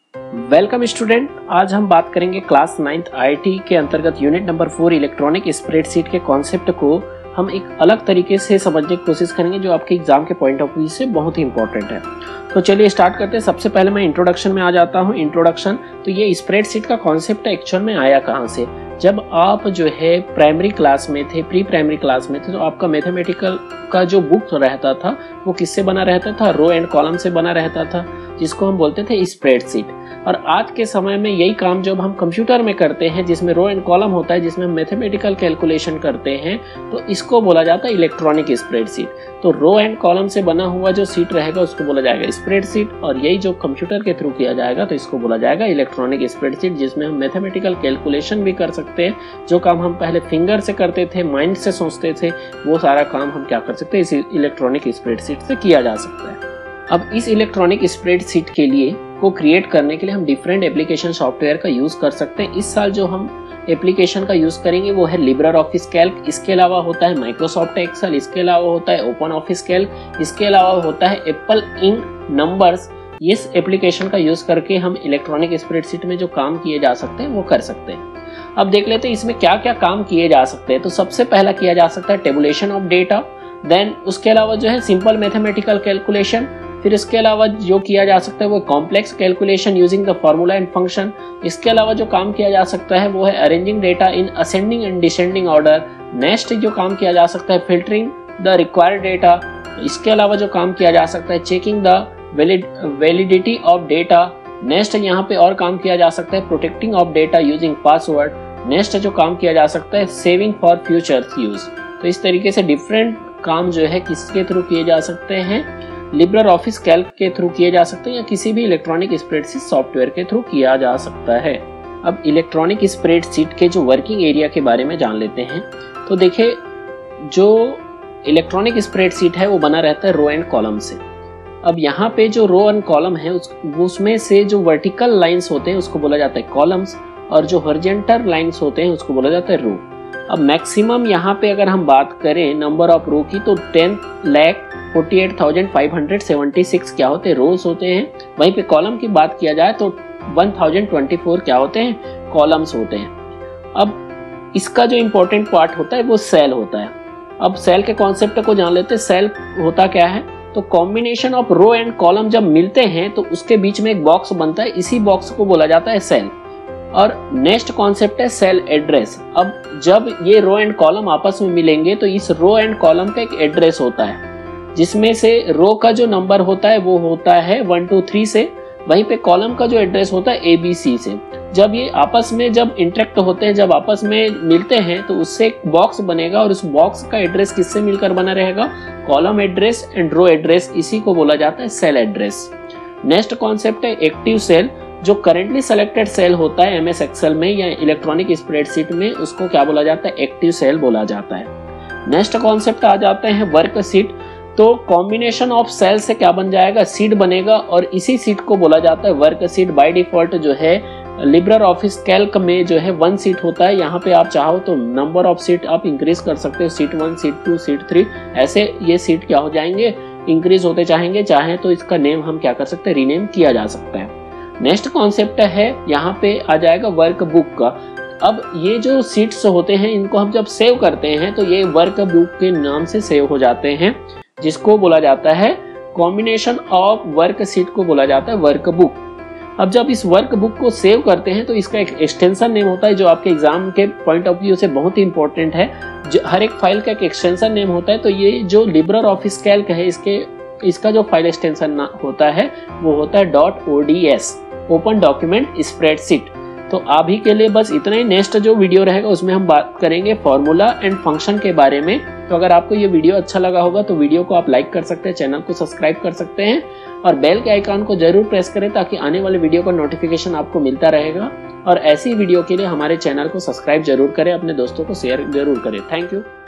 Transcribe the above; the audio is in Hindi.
वेलकम स्टूडेंट, आज हम बात करेंगे क्लास 9th आईटी के अंतर्गत यूनिट नंबर 4 इलेक्ट्रॉनिक स्प्रेडशीट के कॉन्सेप्ट को हम एक अलग तरीके से समझने की कोशिश करेंगे जो आपके एग्जाम के पॉइंट ऑफ व्यू से बहुत ही इंपॉर्टेंट है। तो चलिए स्टार्ट करते हैं। सबसे पहले मैं इंट्रोडक्शन में आ जाता हूँ। इंट्रोडक्शन, तो ये स्प्रेडशीट का कॉन्सेप्ट एक्चुअल में आया कहाँ से। जब आप जो है प्राइमरी क्लास में थे, प्री प्राइमरी क्लास में थे, तो आपका मैथमेटिकल का जो बुक रहता था वो किससे बना रहता था? रो एंड कॉलम से बना रहता था, जिसको हम बोलते थे स्प्रेडशीट। और आज के समय में यही काम जब हम कंप्यूटर में करते हैं, जिसमें रो एंड कॉलम होता है, जिसमें हम मैथमेटिकल कैलकुलेशन करते हैं, तो इसको बोला जाता है इलेक्ट्रॉनिक स्प्रेडशीट। तो रो एंड कॉलम से बना हुआ जो सीट रहेगा उसको बोला जाएगा स्प्रेडशीट, और यही जो कंप्यूटर के थ्रू किया जाएगा तो इसको बोला जाएगा इलेक्ट्रॉनिक स्प्रेडशीट, जिसमें हम मैथमेटिकल कैलकुलेशन भी कर सकते हैं। जो काम हम पहले फिंगर से करते थे, माइंड से सोचते थे, वो सारा काम हम क्या कर सकते हैं, इस इलेक्ट्रॉनिक स्प्रेडशीट से किया जा सकता है। अब इस इलेक्ट्रॉनिक स्प्रेडशीट के लिए को क्रिएट करने के लिए हम डिफरेंट एप्लीकेशन सॉफ्टवेयर का यूज कर सकते हैं। इस साल जो हम एप्लीकेशन का यूज करेंगे वो है लिब्रा ऑफिस कैल्क, इसके अलावा होता है माइक्रोसॉफ्ट एक्सेल, इसके अलावा होता है ओपन ऑफिस कैल्क, इसके अलावा होता है एप्पल इंक नंबर्स। इस एप्लीकेशन का यूज करके हम इलेक्ट्रॉनिक स्प्रेडशीट में जो काम किए जा सकते हैं वो कर सकते हैं। अब देख लेते हैं इसमें क्या क्या काम किए जा सकते हैं। तो सबसे पहला किया जा सकता है टेबुलेशन ऑफ डेटा, देन उसके अलावा जो है सिंपल मैथमेटिकल कैलकुलेशन, फिर इसके अलावा जो किया जा सकता है वो complex calculation using the formula and function. इसके अलावा जो काम किया जा सकता है वो है arranging data in ascending and descending order. Next जो काम किया जा सकता है फिल्टरिंग द रिक्वायर्ड डेटा। इसके अलावा जो काम किया जा सकता है checking the validity of data. Next यहाँ पे और काम किया जा सकता है protecting of data using password. Next जो काम किया जा सकता है सेविंग फॉर फ्यूचर यूज। तो इस तरीके से डिफरेंट काम जो है किसके थ्रू किए जा सकते हैं, लिब्रा ऑफिस कैल्क के थ्रू किए जा सकते हैं या किसी भी इलेक्ट्रॉनिक स्प्रेडशीट सॉफ्टवेयर के थ्रू किया जा सकता है। अब इलेक्ट्रॉनिक स्प्रेडशीट के जो वर्किंग एरिया के बारे में जान लेते हैं। तो देखिए, जो इलेक्ट्रॉनिक स्प्रेडशीट है वो बना रहता है रो एंड कॉलम से। अब यहाँ पे जो रो एंड कॉलम है उसमें से जो वर्टिकल लाइंस होते हैं उसको बोला जाता है कॉलम्स, और जो हॉरिजॉन्टल लाइंस होते हैं उसको बोला जाता है रो। अब मैक्सिमम यहाँ पे अगर हम बात करें नंबर ऑफ रो की, तो 10,48,576 क्या होते हैं, रोज होते हैं। वहीं पे कॉलम की बात किया जाए तो 1024 क्या होते हैं, कॉलम्स होते हैं। अब इसका जो इंपॉर्टेंट पार्ट होता है वो सेल होता है। अब सेल के कॉन्सेप्ट को जान लेते हैं। सेल होता क्या है, तो combination of row and column जब मिलते हैं तो उसके बीच में एक बॉक्स बनता है, इसी बॉक्स को बोला जाता है सेल। और नेक्स्ट कॉन्सेप्ट है सेल एड्रेस। अब जब ये रो एंड कॉलम आपस में मिलेंगे तो इस रो एंड कॉलम का एक एड्रेस होता है, जिसमें से रो का जो नंबर होता है वो होता है 1 2 3 से, वहीं पे कॉलम का जो एड्रेस होता है ABC से। जब ये आपस में जब इंटरेक्ट होते हैं, जब आपस में मिलते हैं, तो उससे एक बॉक्स बनेगा, और उस बॉक्स का एड्रेस किससे मिलकर बना रहेगा, column address and row address. इसी को बोला जाता है सेल एड्रेस। नेक्स्ट कॉन्सेप्ट है एक्टिव सेल। जो करेंटली सेलेक्टेड सेल होता है MS एक्सेल में या इलेक्ट्रॉनिक स्प्रेडशीट में, उसको क्या बोला जाता है, एक्टिव सेल बोला जाता है। नेक्स्ट कॉन्सेप्ट आ जाते हैं वर्क शीट। तो कॉम्बिनेशन ऑफ सेल से क्या बन जाएगा, सीट बनेगा, और इसी सीट को बोला जाता है वर्क शीट। बाय डिफॉल्ट जो है लिब्रा ऑफिस कैल्क में जो है 1 सीट होता है। यहाँ पे आप चाहो तो नंबर ऑफ सीट आप इंक्रीज कर सकते हो, सीट 1, सीट 2, सीट 3, ऐसे ये सीट क्या हो जाएंगे, इंक्रीज होते चाहें तो इसका नेम हम क्या कर सकते हैं, रीनेम किया जा सकता है। नेक्स्ट कॉन्सेप्ट है यहाँ पे आ जाएगा वर्क बुक का। अब ये जो सीट्स होते हैं इनको हम जब सेव करते हैं तो ये वर्क बुक के नाम से सेव हो जाते हैं, जिसको बोला जाता है कॉम्बिनेशन ऑफ वर्क शीट को बोला जाता है वर्क बुक। अब जब इस वर्क बुक को सेव करते हैं तो इसका एक एक्सटेंशन नेम होता है, जो आपके एग्जाम के पॉइंट ऑफ व्यू से बहुत ही इंपॉर्टेंट है। हर एक फाइल का एक एक्सटेंशन नेम होता है। तो ये जो लिब्रा ऑफिस कैल्क है इसका जो फाइल एक्सटेंशन होता है वो होता है .ods, ओपन डॉक्यूमेंट स्प्रेडशीट। तो अभी के लिए बस इतना ही। नेक्स्ट जो वीडियो रहेगा उसमें हम बात करेंगे फॉर्मूला एंड फंक्शन के बारे में। तो अगर आपको ये वीडियो अच्छा लगा होगा तो वीडियो को आप लाइक कर सकते हैं, चैनल को सब्सक्राइब कर सकते हैं, और बेल के आइकन को जरूर प्रेस करें ताकि आने वाले वीडियो का नोटिफिकेशन आपको मिलता रहेगा। और ऐसी वीडियो के लिए हमारे चैनल को सब्सक्राइब जरूर करें, अपने दोस्तों को शेयर जरूर करें। Thank you.